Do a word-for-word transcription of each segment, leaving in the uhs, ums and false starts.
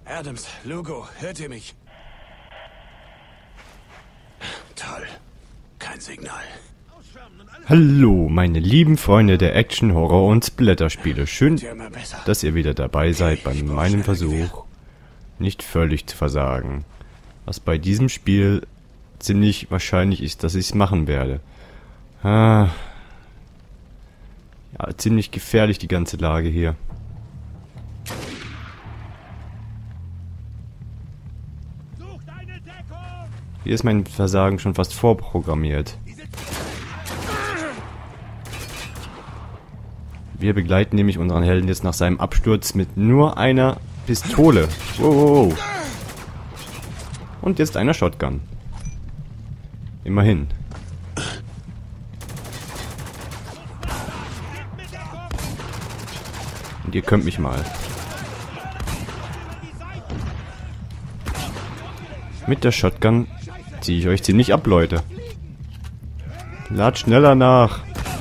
Adams, Lugo, hört ihr mich? Toll. Kein Signal. Hallo, meine lieben Freunde der Action, Horror und Splatter-Spiele. Schön, dass ihr wieder dabei seid bei meinem Versuch, nicht völlig zu versagen. Was bei diesem Spiel ziemlich wahrscheinlich ist, dass ich es machen werde. Ah. Ja, ziemlich gefährlich die ganze Lage hier. Hier ist mein Versagen schon fast vorprogrammiert. Wir begleiten nämlich unseren Helden jetzt nach seinem Absturz mit nur einer Pistole. Wow, wow, wow. Und jetzt einer Shotgun. Immerhin. Und ihr könnt mich mal. Mit der Shotgun ziehe ich euch ziemlich ab, Leute. Lad schneller nach.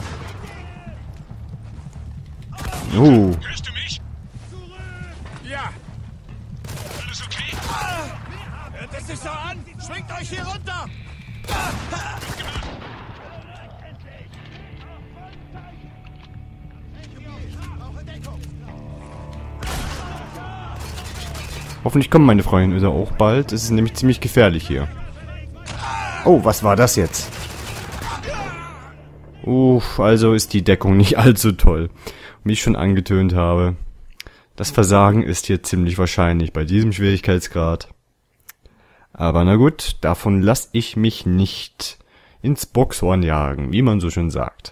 Oh. Hörst du mich? Ja. Alles okay? Hört es sich so an? Schwingt euch hier runter! Hoffentlich kommen meine Freunde auch bald. Es ist nämlich ziemlich gefährlich hier. Oh, was war das jetzt? Uff, also ist die Deckung nicht allzu toll. Wie ich schon angetönt habe. Das Versagen ist hier ziemlich wahrscheinlich bei diesem Schwierigkeitsgrad. Aber na gut, davon lasse ich mich nicht ins Boxhorn jagen, wie man so schön sagt.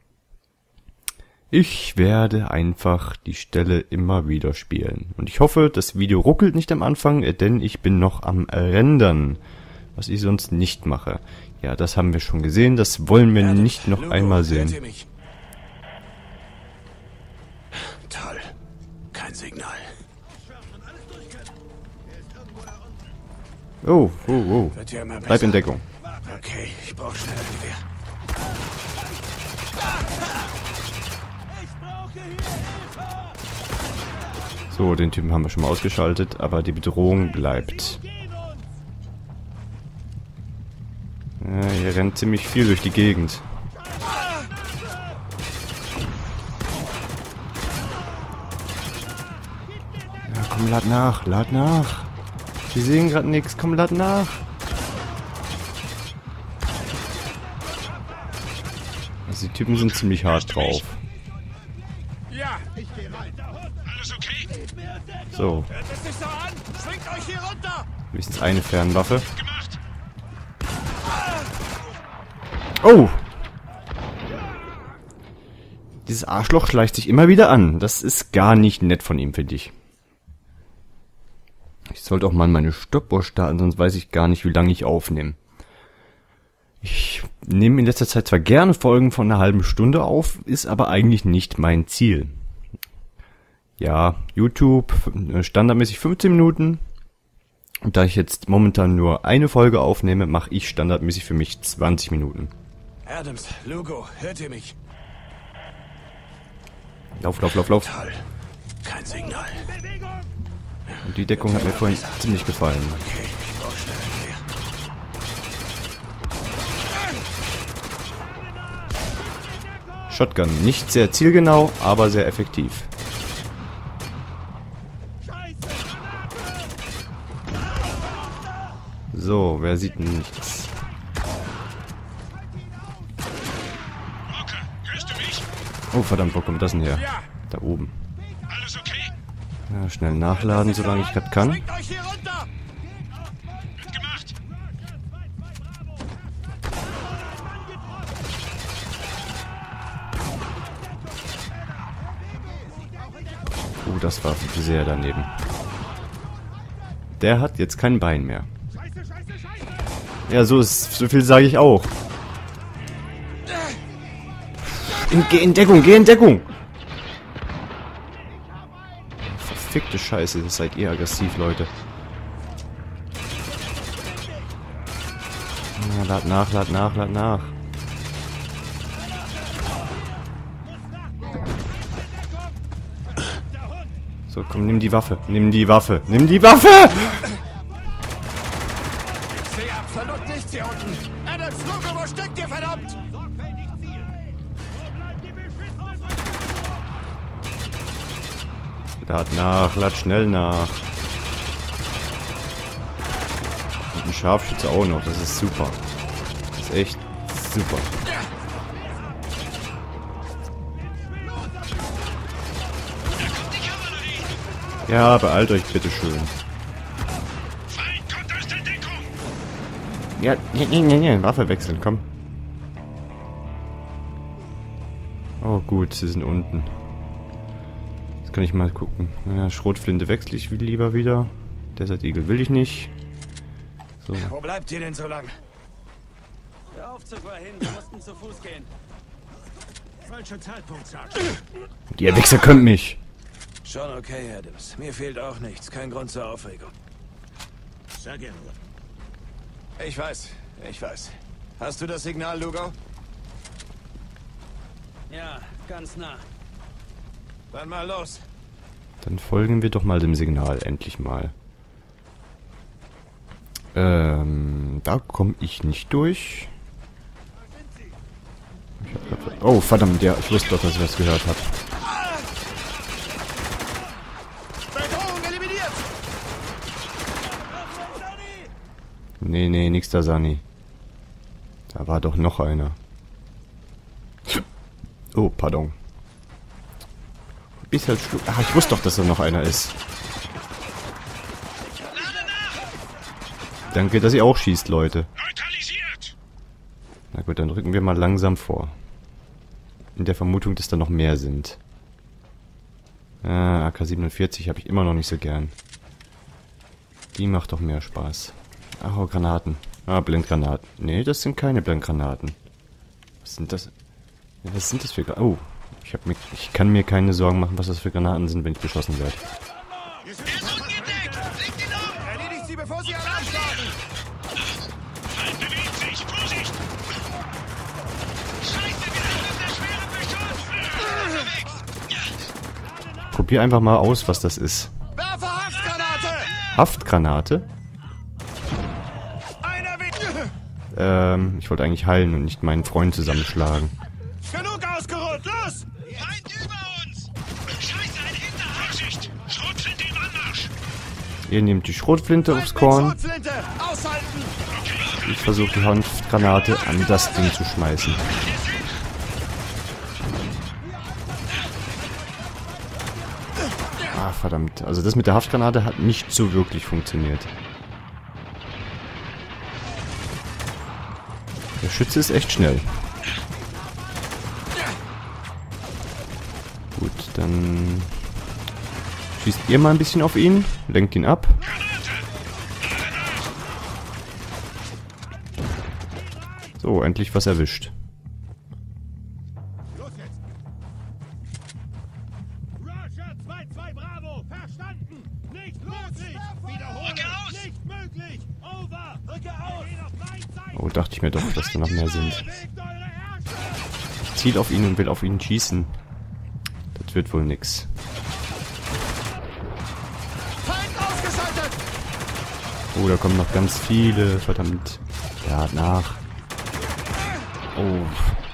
Ich werde einfach die Stelle immer wieder spielen. Und ich hoffe, das Video ruckelt nicht am Anfang, denn ich bin noch am Rendern. Was ich sonst nicht mache. Ja, das haben wir schon gesehen, das wollen wir Adams, nicht noch Lugo, einmal hört sehen. ihr mich? Toll. Kein Signal. Oh, oh, oh. Wird ja immer Bleib besser. in Deckung. Okay, ich brauche schnell ein Gewehr. So, den Typen haben wir schon mal ausgeschaltet, aber die Bedrohung bleibt. Ja, hier rennt ziemlich viel durch die Gegend. Ja, komm, lad nach, lad nach. Wir sehen gerade nichts, komm, lad nach. Also die Typen sind ziemlich hart drauf. Ja. Alles okay? So, Hört es sich so an? Schwingt euch hier runter! wenigstens eine Fernwaffe. Gemacht. Oh! Dieses Arschloch schleicht sich immer wieder an. Das ist gar nicht nett von ihm, finde ich. Ich sollte auch mal meine Stoppuhr starten, sonst weiß ich gar nicht, wie lange ich aufnehme. Ich nehme in letzter Zeit zwar gerne Folgen von einer halben Stunde auf, ist aber eigentlich nicht mein Ziel. Ja, YouTube standardmäßig fünfzehn Minuten. Und da ich jetzt momentan nur eine Folge aufnehme, mache ich standardmäßig für mich zwanzig Minuten. Adams, Lugo, hört ihr mich? Lauf, lauf, lauf, lauf. Toll. Kein Signal. Und die Deckung hat mir vorhin ziemlich gefallen. Okay, ich brauche schnell ein Gewehr. Shotgun, nicht sehr zielgenau, aber sehr effektiv. So, wer sieht nichts? Walker, hörst du mich? Oh verdammt, wo kommt das denn her? Ja. Da oben. Alles okay? Ja, schnell nachladen, solange ich gerade kann. Schwingt euch hier runter! Wird gemacht. Oh, das war sehr daneben. Der hat jetzt kein Bein mehr. Ja, so ist, so viel sage ich auch. In, geh in Deckung, geh in Deckung! Verfickte Scheiße, das seid ihr aggressiv, Leute. Ja, lad nach, lad nach, lad nach. So, komm, nimm die Waffe. Nimm die Waffe. Nimm die Waffe! Ich sehe absolut nichts hier unten. Adams, Logo, wo steckt ihr, verdammt? Lad nach, lad schnell nach. Und ein Scharfschütze auch noch, das ist super. Das ist echt super. Ja, beeilt euch bitte schön. Feind kommt aus der Deckung! Ja, nee, nee, nee, nee, Waffe wechseln, komm. Oh gut, sie sind unten. Jetzt kann ich mal gucken. Naja, Schrotflinte wechsle ich lieber wieder. Desert Eagle will ich nicht. So. Wo bleibt ihr denn so lang? Der Aufzug war hin, wir mussten zu Fuß gehen. Falscher Zeitpunkt, Sarge. Ihr Wichser könnt mich. Schon okay, Adams. Mir fehlt auch nichts. Kein Grund zur Aufregung. Sehr gerne. Ich weiß, ich weiß. Hast du das Signal, Lugo? Ja, ganz nah. Dann mal los. Dann folgen wir doch mal dem Signal, endlich mal. Ähm, da komme ich nicht durch. Ich hab, oh, verdammt, ja, ich wusste doch, dass ich was gehört habe. Bedrohung eliminiert! Nee, nee, nix da, Sani. Da war doch noch einer. Oh, pardon. Ist halt schlu- Ach, ich wusste doch, dass da noch einer ist. Danke, dass ihr auch schießt, Leute. Neutralisiert! Na gut, dann rücken wir mal langsam vor. In der Vermutung, dass da noch mehr sind. Ah, A K siebenundvierzig habe ich immer noch nicht so gern. Die macht doch mehr Spaß. Ach, oh, Granaten. Ah, Blendgranaten. Nee, das sind keine Blendgranaten. Was sind das? Ja, was sind das für Granaten? Oh, ich, hab mir, ich kann mir keine Sorgen machen, was das für Granaten sind, wenn ich beschossen werde. Erledigt sie, bevor sie Alarm schlagen! Feind bewegt sich! Vorsicht! Scheiße, wir haben unter schwerem Beschuss! Probier einfach mal aus, was das ist. Werfe Haftgranate! Haftgranate? Einer wird... Ähm, ich wollte eigentlich heilen und nicht meinen Freund zusammenschlagen. Genug ausgeruht, los! Feind über uns! Scheiße, ein Hinterhalt! Vorsicht! Schrotflinte im Anmarsch! Ihr nehmt die Schrotflinte aufs Korn. Schrotflinte! Aushalten! Ich versuche die Haftgranate an das Ding zu schmeißen. Ah, verdammt. Also das mit der Haftgranate hat nicht so wirklich funktioniert. Der Schütze ist echt schnell. Gut, dann schießt ihr mal ein bisschen auf ihn, lenkt ihn ab. So, endlich was erwischt. Los jetzt! Roger, zwei zwei Bravo, verstanden! Nicht möglich! Wiederholen! Rücke aus! Nicht möglich! Over! Rücke aus! Oh, dachte ich mir doch, dass da noch mehr sind. Bewegt eure Herrscher! Ich ziel auf ihn und will auf ihn schießen. Das wird wohl nix. Feind ausgeschaltet! Oh, da kommen noch ganz viele. Verdammt. Ja, nach. Oh.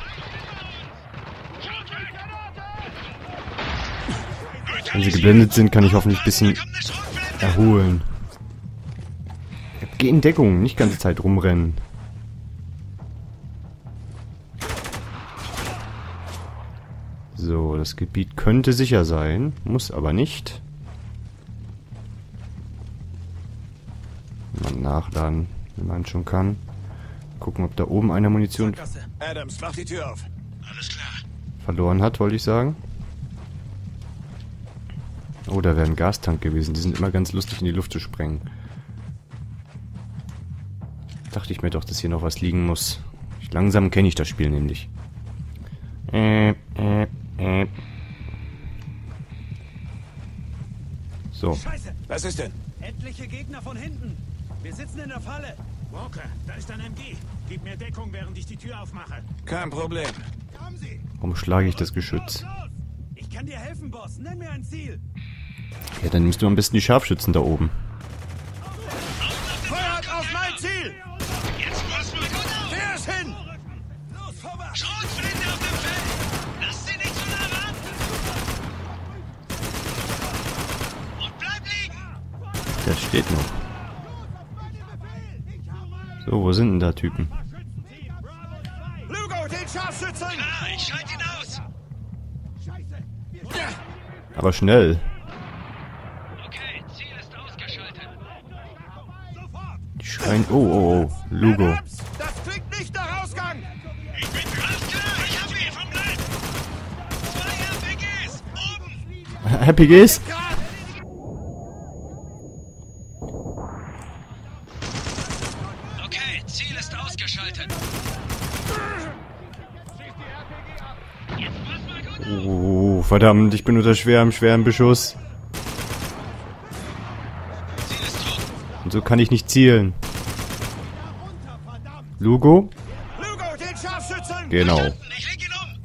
Wenn sie geblendet sind, kann ich hoffentlich ein bisschen erholen. Geh in Deckung, nicht ganze Zeit rumrennen. So, das Gebiet könnte sicher sein, muss aber nicht. Mal nachladen, wenn man schon kann. Gucken, ob da oben einer Munition Adams, mach die Tür auf. Alles klar. verloren hat, wollte ich sagen. Oh, da wäre ein Gastank gewesen. Die sind immer ganz lustig in die Luft zu sprengen. Dachte ich mir doch, dass hier noch was liegen muss. Ich, langsam kenne ich das Spiel nämlich. Äh, äh, äh. So. Scheiße! Was ist denn? Etliche Gegner von hinten! Wir sitzen in der Falle! Walker, da ist ein M G. Gib mir Deckung, während ich die Tür aufmache. Kein Problem. Kommen Sie! Warum schlage ich das Geschütz? Ich kann dir helfen, Boss! Nenn mir ein Ziel! Ja, dann nimmst du am besten die Scharfschützen da oben. Feuert auf mein Ziel! Jetzt pass mal gut auf! Wer ist hin? Los, vorwärts! Schrotflinte auf dem Feld! Lass sie nicht zu nah ran! Und bleib liegen! Das steht noch. So, wo sind denn da Typen? Lugo, den Scharfschützen! Ah, ich schalte ihn aus! Aber schnell. Okay, Ziel ist ausgeschaltet. Die schreien... Oh, oh, oh. Lugo. Das klingt nicht nach Ausgang! Ich bin alles klar, ich hab ihn vom Leib! Zwei R P Gs! Oben! Happy Gs? Okay, Ziel ist ausgeschaltet. Jetzt pass mal gut auf! Oh, verdammt, ich bin unter schwerem, schwerem Beschuss. Ziel ist tot. Und so kann ich nicht zielen. Lugo? Lugo, den Scharfschützen! Genau. Ich leg ihn um!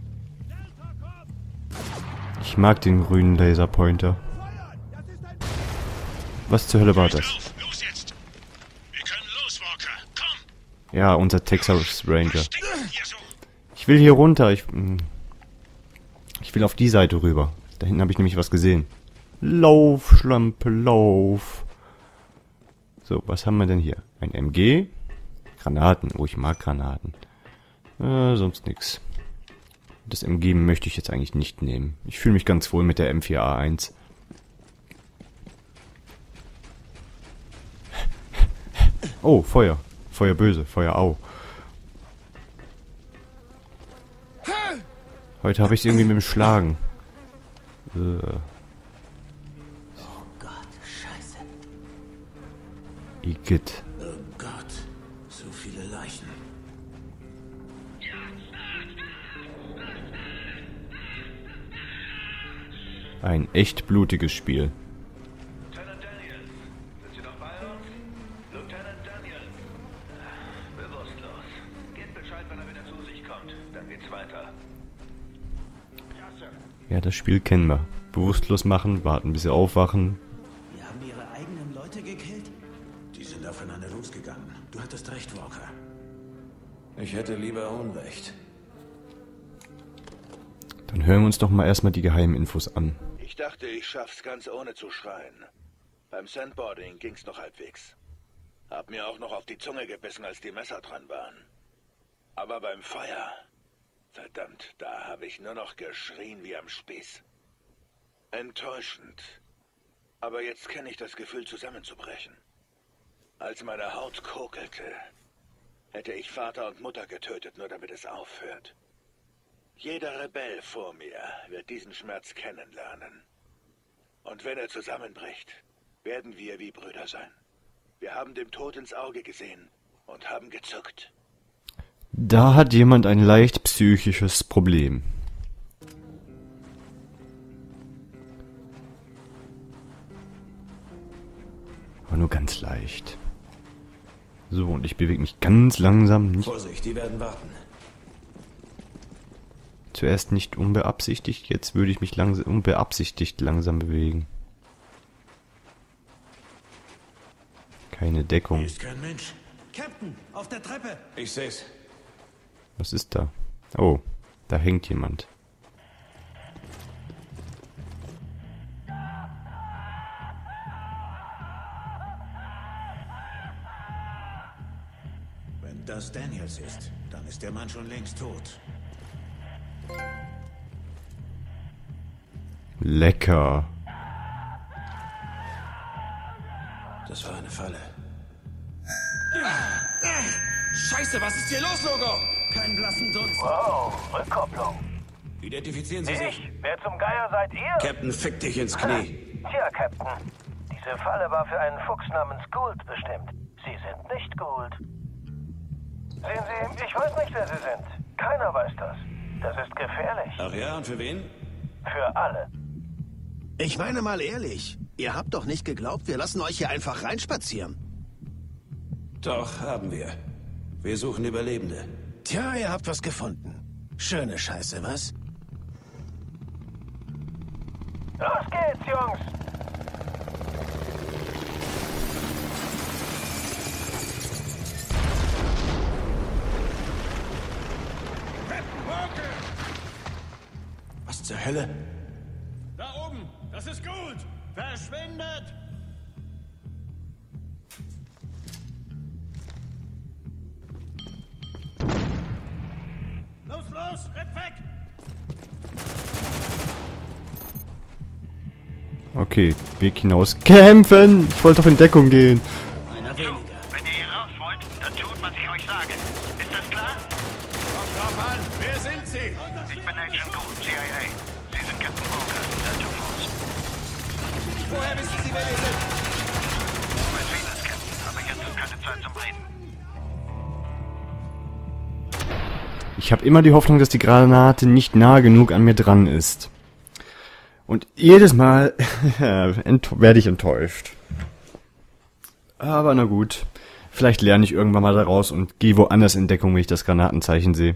Ich mag den grünen Laserpointer. Was zur Hölle war das? Auf, los jetzt! Wir können los, Walker! Komm! Ja, unser Texas Ranger. Stinkt hier so! Ich will hier runter. Ich, mm, ich will auf die Seite rüber. Da hinten habe ich nämlich was gesehen. Lauf, Schlampe, lauf. So, was haben wir denn hier? Ein M G? Granaten. Oh, ich mag Granaten. Äh, sonst nix. Das M G möchte ich jetzt eigentlich nicht nehmen. Ich fühle mich ganz wohl mit der M vier A eins. Oh, Feuer. Feuer böse. Feuer au. Heute habe ich es irgendwie mit dem Schlagen. Äh. Oh Gott, Scheiße. Igitt. Oh Gott, so viele Leichen. Ein echt blutiges Spiel. Lieutenant Daniel, sind Sie noch bei uns? Lieutenant Daniel. Bewusstlos. Gebt Bescheid, wenn er wieder zu sich kommt. Dann geht's weiter. Ja, das Spiel kennen wir. Bewusstlos machen, warten bis sie aufwachen. Wir haben ihre eigenen Leute gekillt? Die sind aufeinander losgegangen. Du hattest recht, Walker. Ich hätte lieber Unrecht. Dann hören wir uns doch mal erstmal die geheimen Infos an. Ich dachte, ich schaff's ganz ohne zu schreien. Beim Sandboarding ging's noch halbwegs. Hab mir auch noch auf die Zunge gebissen, als die Messer dran waren. Aber beim Feuer... Verdammt, da habe ich nur noch geschrien wie am Spieß. Enttäuschend. Aber jetzt kenne ich das Gefühl, zusammenzubrechen. Als meine Haut kokelte, hätte ich Vater und Mutter getötet, nur damit es aufhört. Jeder Rebell vor mir wird diesen Schmerz kennenlernen. Und wenn er zusammenbricht, werden wir wie Brüder sein. Wir haben dem Tod ins Auge gesehen und haben gezuckt. Da hat jemand ein leicht psychisches Problem. Aber nur ganz leicht. So, und ich bewege mich ganz langsam. Nicht, Vorsicht, die werden warten. zuerst nicht unbeabsichtigt, jetzt würde ich mich langsam, unbeabsichtigt langsam bewegen. Keine Deckung. Hier ist kein Mensch. Captain, auf der Treppe! Ich seh's. Was ist da? Oh, da hängt jemand. Wenn das Daniels ist, dann ist der Mann schon längst tot. Lecker. Das war eine Falle. Scheiße, was ist hier los, Logo? Keinen blassen Dunst. Oh, Rückkopplung. Identifizieren Sie sich. Ich? Wer zum Geier seid ihr? Captain, fick dich ins Knie. Tja, Captain. Diese Falle war für einen Fuchs namens Gould bestimmt. Sie sind nicht Gould. Sehen Sie, ich weiß nicht, wer Sie sind. Keiner weiß das. Das ist gefährlich. Ach ja, und für wen? Für alle. Ich meine mal ehrlich, ihr habt doch nicht geglaubt, wir lassen euch hier einfach reinspazieren. Doch, haben wir. Wir suchen Überlebende. Tja, ihr habt was gefunden. Schöne Scheiße, was? Los geht's, Jungs. Hölle? Da oben! Das ist gut! Verschwindet! Los, los! Rennt weg! Okay, Weg hinaus. Kämpfen! Ich wollte doch in Deckung gehen. Einer weniger. Wenn ihr hier raus wollt, dann tut, was ich euch sage. Ist das klar? Kommt drauf an, wer sind Sie? Ich bin Agent Gould, C I A. Sie sind Captain Walker, Delta Force. Woher wissen Sie, wer wir sind? Ich weiß vieles, Captain, aber jetzt ist keine Zeit zum Reden. Ich habe immer die Hoffnung, dass die Granate nicht nah genug an mir dran ist. Und jedes Mal werde ich enttäuscht. Aber na gut. Vielleicht lerne ich irgendwann mal daraus und gehe woanders in Deckung, wenn ich das Granatenzeichen sehe.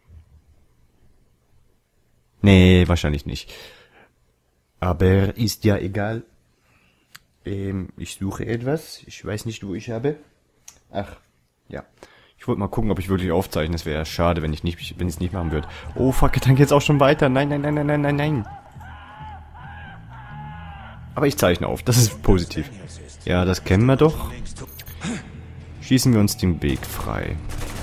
Nee, wahrscheinlich nicht. Aber ist ja egal. Ähm, ich suche etwas. Ich weiß nicht, wo ich habe. Ach, ja. Ich wollte mal gucken, ob ich wirklich aufzeichne. Es wäre schade, wenn ich nicht, wenn ich es nicht machen würde. Oh fuck, dann geht's auch schon weiter. Nein, nein, nein, nein, nein, nein, nein. Aber ich zeichne auf, das ist positiv. Ja, das kennen wir doch. Schießen wir uns den Weg frei.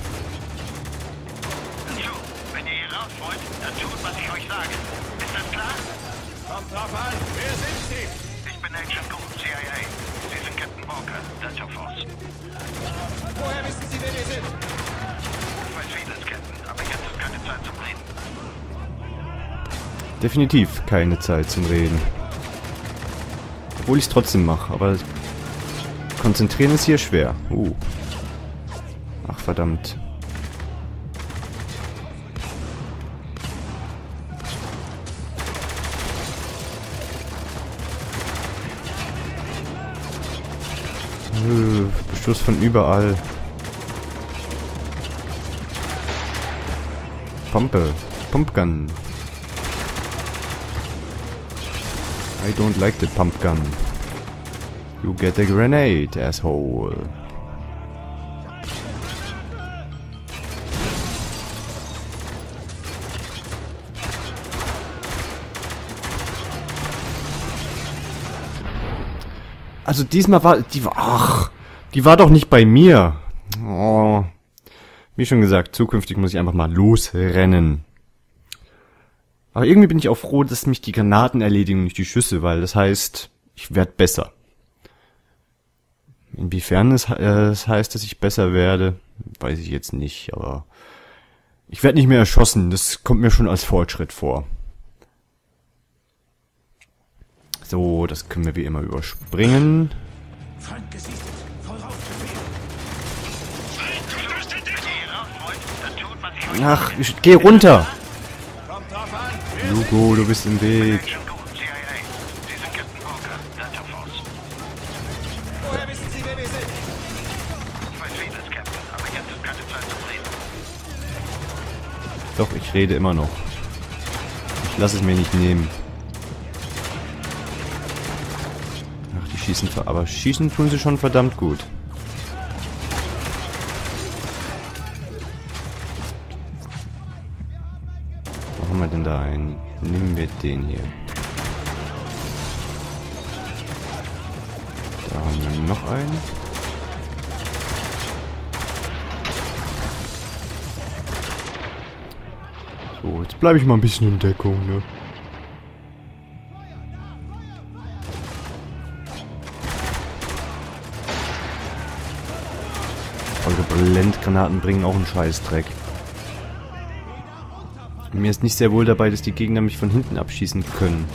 So, wenn ihr hier raus wollt, dann tut, was ich euch sage. Ist das klar? Kommt drauf an, wer sind Sie? Ich bin Agent Gould, C I A. Sie sind Captain Walker, Delta Force. Woher wissen Sie, wer wir sind? Ich weiß vieles, Captain, aber jetzt ist keine Zeit zum Reden. Definitiv keine Zeit zum Reden. Obwohl ich es trotzdem mache, aber konzentrieren ist hier schwer. Uh. Ach verdammt. Uh, Beschuss von überall. Pumpe. Pumpgun. I don't like the pump gun. You get a grenade, asshole. Also diesmal war die war ach, die war doch nicht bei mir. Oh. Wie schon gesagt, zukünftig muss ich einfach mal losrennen. Aber irgendwie bin ich auch froh, dass mich die Granaten erledigen und nicht die Schüsse, weil das heißt, ich werde besser. Inwiefern es äh, das heißt, dass ich besser werde, weiß ich jetzt nicht, aber ich werde nicht mehr erschossen, das kommt mir schon als Fortschritt vor. So, das können wir wie immer überspringen. Feind gesichtet. Voraus. Ach, ich, geh runter! Kommt drauf an, Lugo, du bist im Weg. woher wissen Sie, wer wir sind? Doch, ich rede immer noch. Ich lasse es mir nicht nehmen. Ach, die schießen, aber schießen tun sie schon verdammt gut. Wo haben wir denn da einen? Nehmen wir den hier. Da haben wir noch einen. So, jetzt bleibe ich mal ein bisschen in Deckung, ne? Eure Blendgranaten bringen auch einen Scheißdreck. Mir ist nicht sehr wohl dabei, dass die Gegner mich von hinten abschießen können.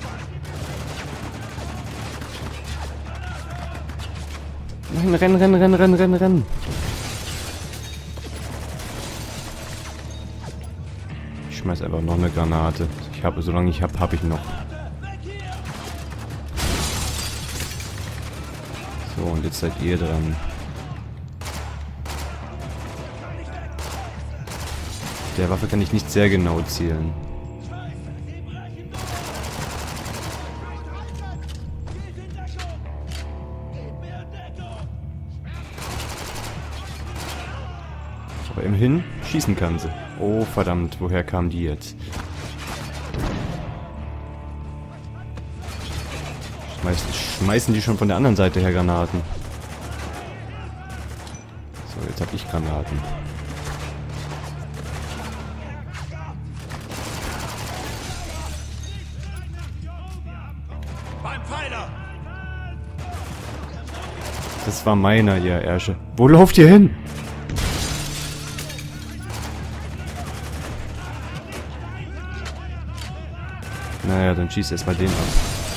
Nein, renn, renn, renn, renn, renn, renn. Ich schmeiß einfach noch eine Granate. Ich habe, solange ich habe, habe ich noch. So, und jetzt seid ihr dran. Der Waffe kann ich nicht sehr genau zielen. Aber immerhin schießen kann sie. Oh verdammt, woher kam die jetzt? Meistens schmeißen die schon von der anderen Seite her Granaten. So, jetzt habe ich Granaten. Beim Pfeiler! Das war meiner, ihr Ärsche. Wo lauft ihr hin? Naja, dann schieß erst mal den an.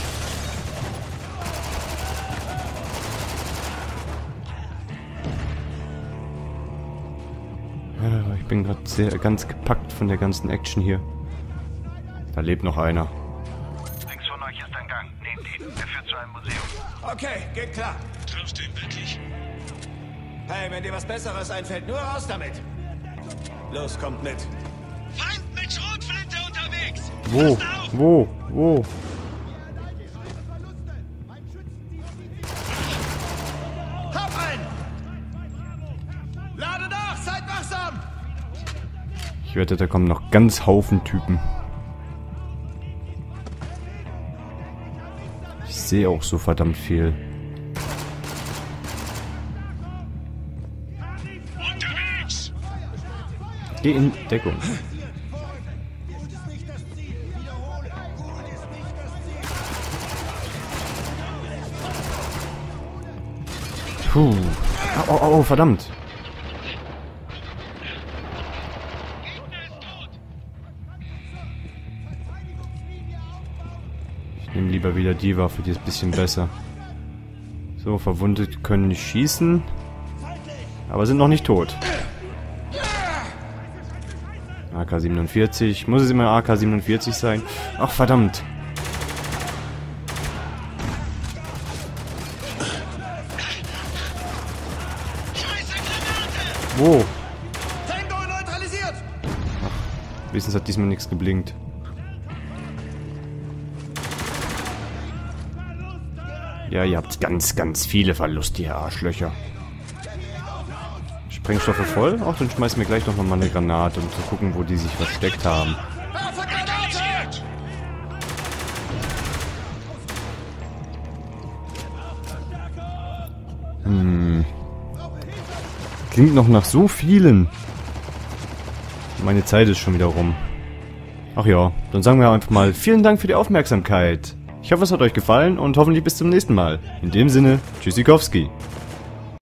Ja, ich bin gerade sehr ganz gepackt von der ganzen Action hier. Da lebt noch einer. Links von euch ist ein Gang. Nehmt ihn. Er führt zu einem Museum. Okay, geht klar. Triffst du ihn wirklich? Hey, wenn dir was Besseres einfällt, nur raus damit. Los, kommt mit. Feind mit Schrotflinte unterwegs! Wo? Passt auf! Wo? Wo? Hab einen! Lade nach, seid wachsam! Ich wette, da kommen noch ganz Haufen Typen. Ich sehe auch so verdammt viel. Unterwegs! Geh in Deckung. Puh. Au, au, au, verdammt. Ich nehme lieber wieder die Waffe, die ist ein bisschen besser. So, Verwundet können nicht schießen. Aber sind noch nicht tot. A K siebenundvierzig. Muss es immer A K siebenundvierzig sein? Ach, verdammt. Wo? Tango neutralisiert! Wenigstens hat diesmal nichts geblinkt. Ja, ihr habt ganz, ganz viele Verluste, ihr Arschlöcher. Sprengstoffe voll? Ach, dann schmeißen wir gleich noch mal eine Granate, um zu gucken, wo die sich versteckt haben. Hm. Klingt noch nach so vielen. Meine Zeit ist schon wieder rum. Ach ja, dann sagen wir einfach mal vielen Dank für die Aufmerksamkeit. Ich hoffe, es hat euch gefallen und hoffentlich bis zum nächsten Mal. In dem Sinne, Tschüssikowski.